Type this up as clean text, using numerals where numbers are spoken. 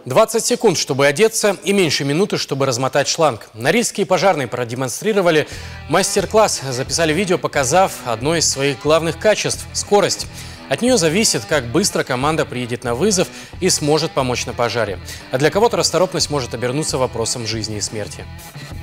20 секунд, чтобы одеться, и меньше минуты, чтобы размотать шланг. Норильские пожарные продемонстрировали мастер-класс, записали видео, показав одно из своих главных качеств – скорость. От нее зависит, как быстро команда приедет на вызов и сможет помочь на пожаре. А для кого-то расторопность может обернуться вопросом жизни и смерти.